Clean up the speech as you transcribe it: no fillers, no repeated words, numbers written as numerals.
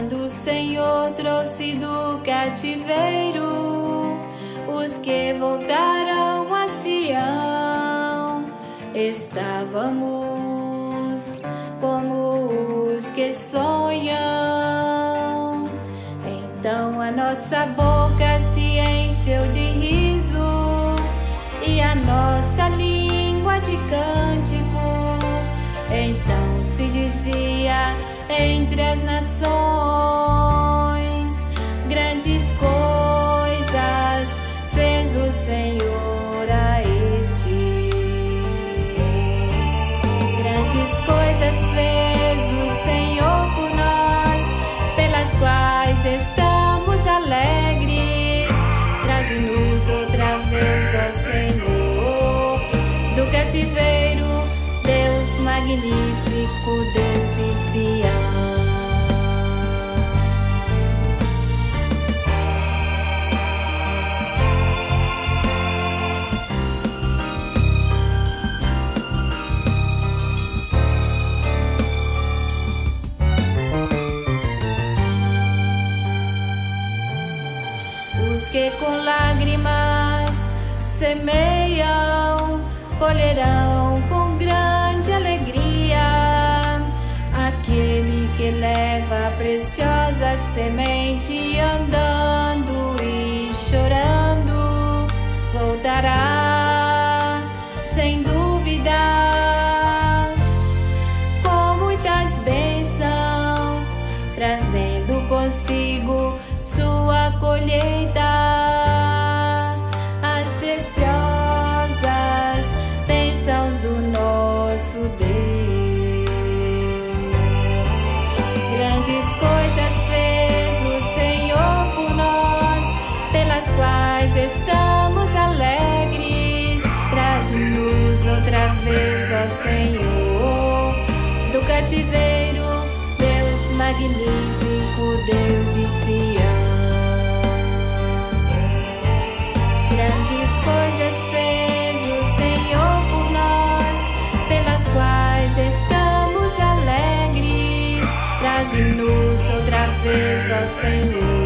quando o Senhor trouxe do cativeiro os que voltaram a Sião, estávamos como os que sonham. Então a nossa boca se encheu de riso e a nossa língua de cântico. Então se dizia entre as nações: grandes coisas fez o Senhor a estes. Grandes coisas fez o Senhor por nós, pelas quais estamos alegres. Traze-nos outra vez, ó Senhor, do cativeiro, Deus magnífico, Deus de Sião. Os que com lágrimas semeiam, colherão com grande alegria. Aquele que leva a preciosa semente andando e chorando, voltará sem dúvida, com muitas bênçãos, trazendo consigo sua colheita, as preciosas bênçãos do nosso Deus. Grandes coisas fez o Senhor por nós, pelas quais estamos alegres. Traze-nos outra vez, ó Senhor, do cativeiro, Deus magnífico, Deus de Sião. Grandes coisas fez o Senhor por nós, pelas quais estamos alegres. Traze-nos outra vez, ó Senhor,